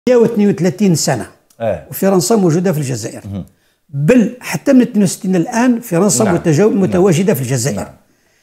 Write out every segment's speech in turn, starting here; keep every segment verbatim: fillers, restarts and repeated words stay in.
مئة واثنين وثلاثين سنة آه. وفرنسا موجودة في الجزائر. مه. بل حتى من اثنين وستين الآن فرنسا نعم. متواجدة نعم. في الجزائر. نعم.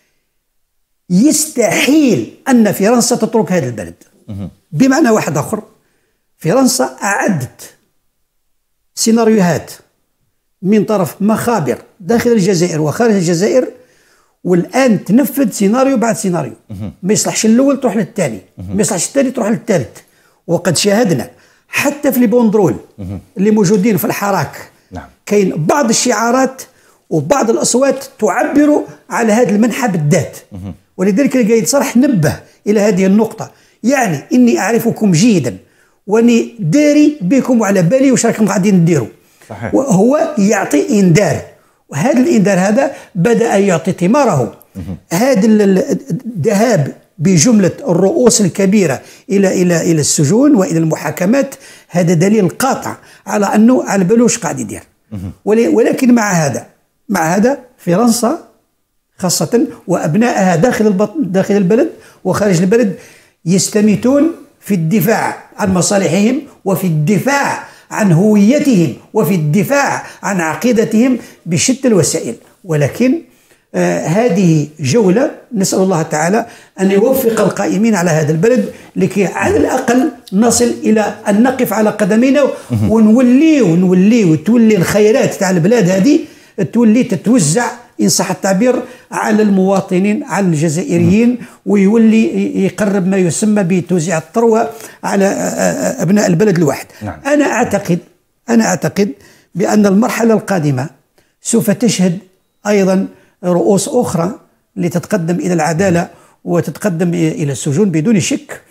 يستحيل أن فرنسا تترك هذا البلد. مه. بمعنى واحد آخر، فرنسا أعدت سيناريوهات من طرف مخابر داخل الجزائر وخارج الجزائر، والآن تنفذ سيناريو بعد سيناريو. مه. ما يصلحش الأول تروح للثاني، ما يصلحش الثاني تروح للثالث. وقد شاهدنا حتى في البوندرول اللي موجودين في الحراك نعم. كاين بعض الشعارات وبعض الأصوات تعبر على هذا المنحى بالذات. ولذلك القايد صرح نبه إلى هذه النقطة، يعني إني أعرفكم جيدا واني داري بكم وعلى بالي وش راكم قاعدين ديروا. صحيح. وهو يعطي إنذار، وهذا الإنذار هذا بدأ يعطي ثماره. هذا الذهاب بجملة الرؤوس الكبيرة إلى إلى إلى السجون وإلى المحاكمات هذا دليل قاطع على أنه على باله واش قاعد يدير. ولكن مع هذا مع هذا فرنسا خاصة وأبنائها داخل داخل البلد وخارج البلد يستميتون في الدفاع عن مصالحهم وفي الدفاع عن هويتهم وفي الدفاع عن عقيدتهم بشتى الوسائل. ولكن آه هذه جولة نسأل الله تعالى أن يوفق القائمين على هذا البلد لكي على الأقل نصل إلى أن نقف على قدمينا ونولي ونولي وتولي الخيرات تاع البلاد هذه تولي تتوزع إن صح التعبير على المواطنين على الجزائريين، ويولي يقرب ما يسمى بتوزيع الثروة على أبناء البلد الواحد. نعم. أنا أعتقد أنا أعتقد بأن المرحلة القادمة سوف تشهد أيضا رؤوس أخرى لتتقدم إلى العدالة وتتقدم إلى السجون بدون شك.